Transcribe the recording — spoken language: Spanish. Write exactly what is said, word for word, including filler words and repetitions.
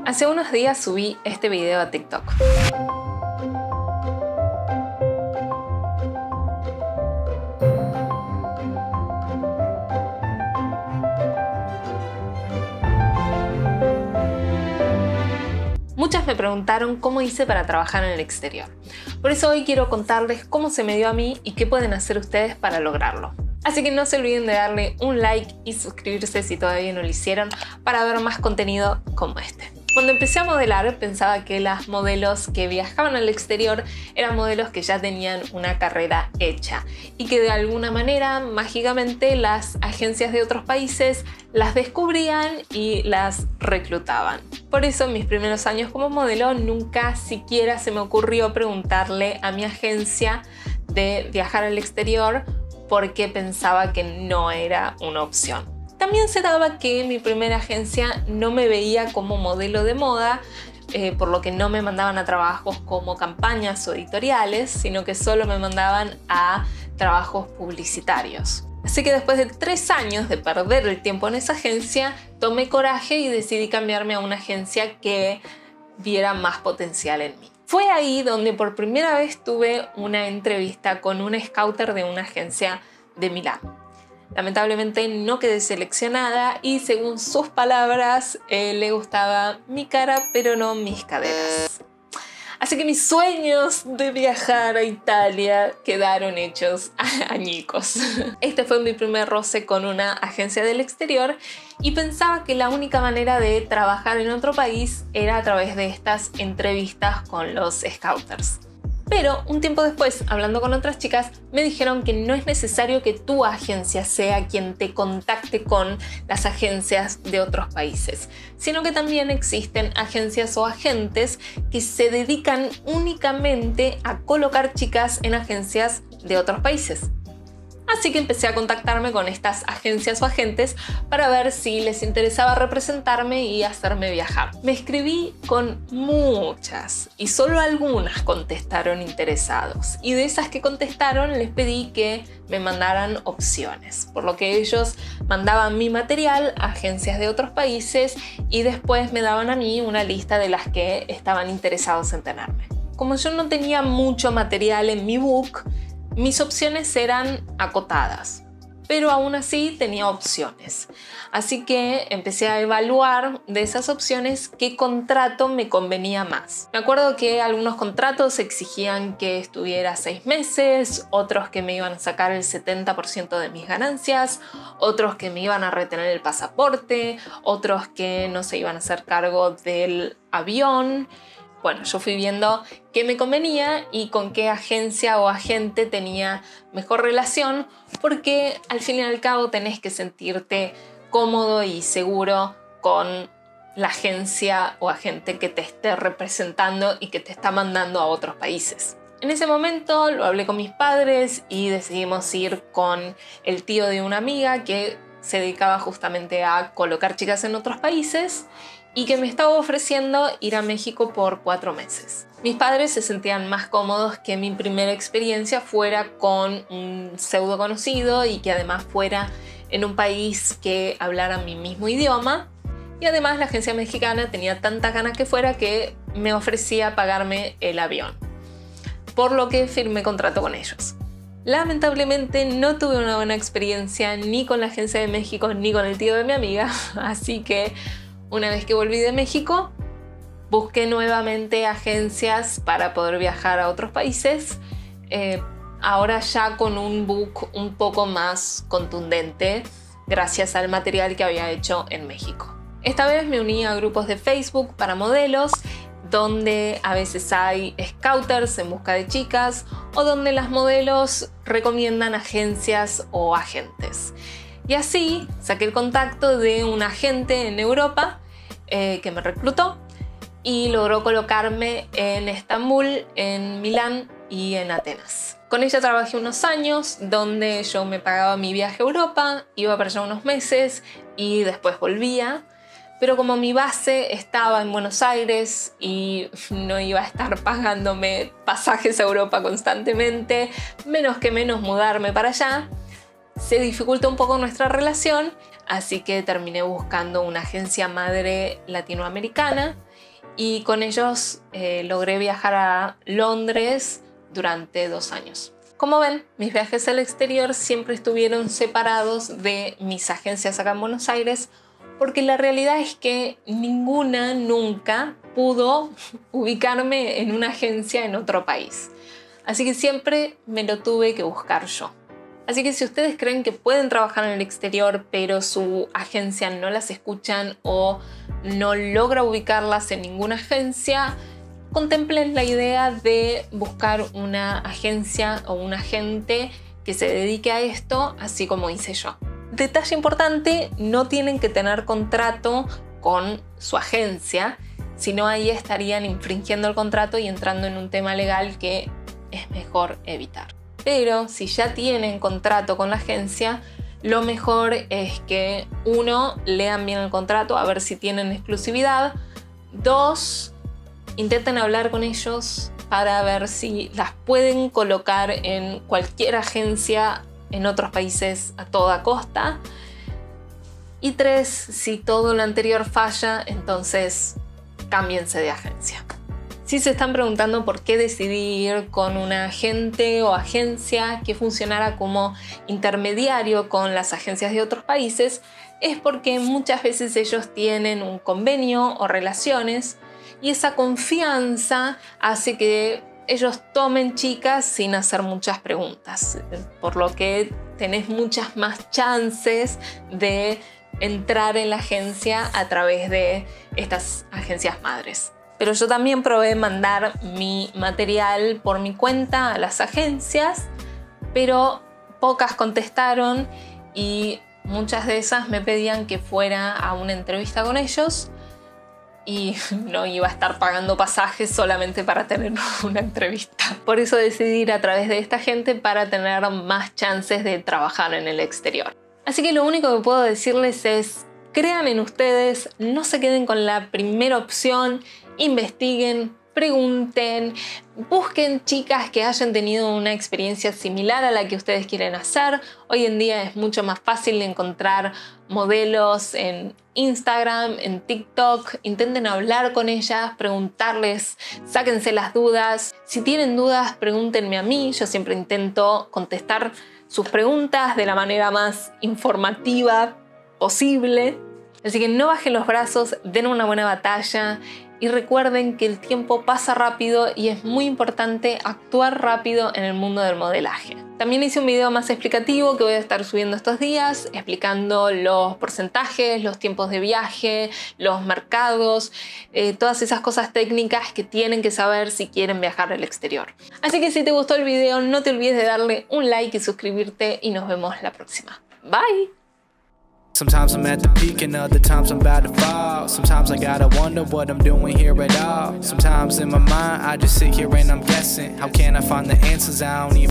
Hace unos días subí este video a TikTok. Muchas me preguntaron cómo hice para trabajar en el exterior. Por eso hoy quiero contarles cómo se me dio a mí y qué pueden hacer ustedes para lograrlo. Así que no se olviden de darle un like y suscribirse si todavía no lo hicieron para ver más contenido como este. Cuando empecé a modelar pensaba que las modelos que viajaban al exterior eran modelos que ya tenían una carrera hecha y que de alguna manera mágicamente las agencias de otros países las descubrían y las reclutaban. Por eso en mis primeros años como modelo nunca siquiera se me ocurrió preguntarle a mi agencia de viajar al exterior porque pensaba que no era una opción. También se daba que mi primera agencia no me veía como modelo de moda, eh, por lo que no me mandaban a trabajos como campañas o editoriales, sino que solo me mandaban a trabajos publicitarios. Así que después de tres años de perder el tiempo en esa agencia, tomé coraje y decidí cambiarme a una agencia que viera más potencial en mí. Fue ahí donde por primera vez tuve una entrevista con un scouter de una agencia de Milán. Lamentablemente no quedé seleccionada y según sus palabras eh, le gustaba mi cara pero no mis caderas. Así que mis sueños de viajar a Italia quedaron hechos añicos. Este fue mi primer roce con una agencia del exterior y pensaba que la única manera de trabajar en otro país era a través de estas entrevistas con los scouters. Pero un tiempo después, hablando con otras chicas, me dijeron que no es necesario que tu agencia sea quien te contacte con las agencias de otros países, sino que también existen agencias o agentes que se dedican únicamente a colocar chicas en agencias de otros países. Así que empecé a contactarme con estas agencias o agentes para ver si les interesaba representarme y hacerme viajar. Me escribí con muchas y solo algunas contestaron interesados. Y de esas que contestaron les pedí que me mandaran opciones, por lo que ellos mandaban mi material a agencias de otros países y después me daban a mí una lista de las que estaban interesados en tenerme. Como yo no tenía mucho material en mi book, mis opciones eran acotadas, pero aún así tenía opciones. Así que empecé a evaluar de esas opciones qué contrato me convenía más. Me acuerdo que algunos contratos exigían que estuviera seis meses, otros que me iban a sacar el setenta por ciento de mis ganancias, otros que me iban a retener el pasaporte, otros que no se iban a hacer cargo del avión. Bueno, yo fui viendo qué me convenía y con qué agencia o agente tenía mejor relación, porque al fin y al cabo tenés que sentirte cómodo y seguro con la agencia o agente que te esté representando y que te está mandando a otros países. En ese momento lo hablé con mis padres y decidimos ir con el tío de una amiga que se dedicaba justamente a colocar chicas en otros países y que me estaba ofreciendo ir a México por cuatro meses. Mis padres se sentían más cómodos que mi primera experiencia fuera con un pseudo conocido y que además fuera en un país que hablara mi mismo idioma. Y además la agencia mexicana tenía tantas ganas que fuera que me ofrecía pagarme el avión, por lo que firmé contrato con ellos. Lamentablemente no tuve una buena experiencia ni con la agencia de México ni con el tío de mi amiga, así que una vez que volví de México, busqué nuevamente agencias para poder viajar a otros países, eh, ahora ya con un book un poco más contundente, gracias al material que había hecho en México. Esta vez me uní a grupos de Facebook para modelos, donde a veces hay scouters en busca de chicas o donde las modelos recomiendan agencias o agentes. Y así saqué el contacto de un agente en Europa eh, que me reclutó y logró colocarme en Estambul, en Milán y en Atenas. Con ella trabajé unos años donde yo me pagaba mi viaje a Europa, iba para allá unos meses y después volvía. Pero como mi base estaba en Buenos Aires y no iba a estar pagándome pasajes a Europa constantemente, menos que menos mudarme para allá, se dificultó un poco nuestra relación, así que terminé buscando una agencia madre latinoamericana y con ellos eh, logré viajar a Londres durante dos años. Como ven, mis viajes al exterior siempre estuvieron separados de mis agencias acá en Buenos Aires, porque la realidad es que ninguna nunca pudo ubicarme en una agencia en otro país. Así que siempre me lo tuve que buscar yo. Así que si ustedes creen que pueden trabajar en el exterior, pero su agencia no las escuchan o no logra ubicarlas en ninguna agencia, contemplen la idea de buscar una agencia o un agente que se dedique a esto, así como hice yo. Detalle importante, no tienen que tener contrato con su agencia, sino ahí estarían infringiendo el contrato y entrando en un tema legal que es mejor evitar. Pero si ya tienen contrato con la agencia, lo mejor es que uno, lean bien el contrato a ver si tienen exclusividad. Dos, intenten hablar con ellos para ver si las pueden colocar en cualquier agencia en otros países a toda costa. Y tres, si todo lo anterior falla, entonces cámbiense de agencia. Si se están preguntando por qué decidí ir con un agente o agencia que funcionara como intermediario con las agencias de otros países, es porque muchas veces ellos tienen un convenio o relaciones y esa confianza hace que ellos tomen chicas sin hacer muchas preguntas, por lo que tenés muchas más chances de entrar en la agencia a través de estas agencias madres. Pero yo también probé mandar mi material por mi cuenta a las agencias, pero pocas contestaron y muchas de esas me pedían que fuera a una entrevista con ellos y no iba a estar pagando pasajes solamente para tener una entrevista. Por eso decidí ir a través de esta gente para tener más chances de trabajar en el exterior. Así que lo único que puedo decirles es: crean en ustedes, no se queden con la primera opción, investiguen, pregunten, busquen chicas que hayan tenido una experiencia similar a la que ustedes quieren hacer. Hoy en día es mucho más fácil encontrar modelos en Instagram, en TikTok. Intenten hablar con ellas, preguntarles, sáquense las dudas. Si tienen dudas, pregúntenme a mí. Yo siempre intento contestar sus preguntas de la manera más informativa posible. Así que no bajen los brazos, den una buena batalla y recuerden que el tiempo pasa rápido y es muy importante actuar rápido en el mundo del modelaje. También hice un video más explicativo que voy a estar subiendo estos días, explicando los porcentajes, los tiempos de viaje, los mercados, eh, todas esas cosas técnicas que tienen que saber si quieren viajar al exterior. Así que si te gustó el video, no te olvides de darle un like y suscribirte y nos vemos la próxima. Bye! Sometimes I'm at the peak and other times I'm about to fall. Sometimes I gotta wonder what I'm doing here at all. Sometimes in my mind I just sit here and I'm guessing. How can I find the answers? I don't even